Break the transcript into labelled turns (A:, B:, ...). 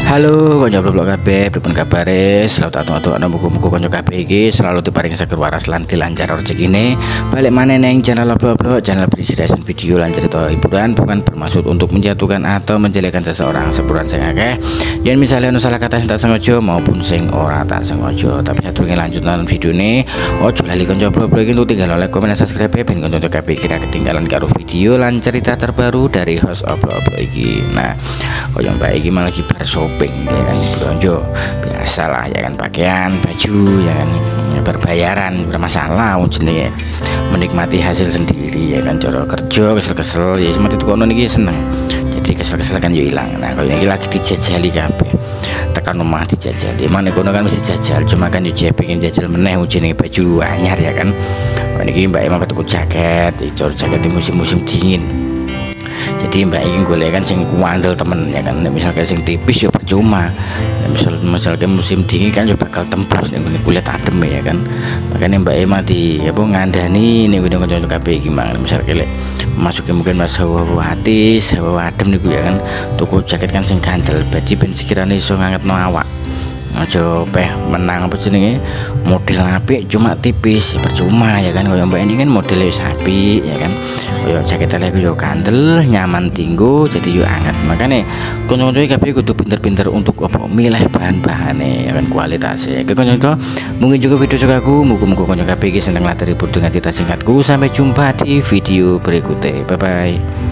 A: Halo konco blog kabeh, pripun kabare? Selamat atuk-atuk ana muga-muga konco kabeh iki selalu diparingi seger waras lan dilancar rezekine. Balik maneh neng channel blog, channel berisi video lan cerita hiburan, bukan bermaksud untuk menjatuhkan atau menjelekkan seseorang sepuran sing akeh. Yen misalnya ono salah kata sing tak sengaja maupun sing ora tak sengaja, tapi sadurunge lanjut nonton videone, ojo lali konco blog iki untuk tinggal like, komen, dan subscribe ben konco kabeh kira ketinggalan karo video lan cerita terbaru dari host blog iki. Nah, koyo mbak iki malah lagi bar shopping ya kan, belanja biasalah ya kan, pakaian, baju ya kan, berbayaran bermasalah jenenge menikmati hasil sendiri ya kan, cara kerja kesel-kesel ya seperti itu kono niki seneng, jadi kesel-kesel kan yo ilang. Nah kalau ini lagi dijajali kabeh tekan rumah dijajali, mana kono kan mesti jajal, cuma kan yo pengen jajal meneh jenenge baju anyar ya kan. Niki mbak emang tuku jaket, itu jaket di musim-musim dingin, jadi mbak ingin golek kan sing kuandel temen ya kan, misalkan sing tipis ya percuma, misalkan musim dingin kan ya bakal tembus nih kulit adem ya kan. Makanya mbak emang di apa ngandani nih udah ngocok kabeh gimana, misalkan masukin mungkin mas hawa hati hawa adem nih ya kan, tuku jaket kan sing gandel badi ben sekiranya iso ngangetno awak, aja peh menang apa jenenge model apik cuma tipis ya percuma ya kan. Kalau mbak ini kan modelnya sapi ya kan, kayak jaket lagi yo kandel nyaman tinggu jadi yo anget. Makanya konco-konco kabeh kudu pinter-pinter untuk apa milih bahan-bahane ya kan, kualitasnya. Konco-konco mungkin juga video sukaku, muga-muga konco kabeh iki seneng latih ribut dengan cerita singkatku. Sampai jumpa di video berikutnya, bye bye.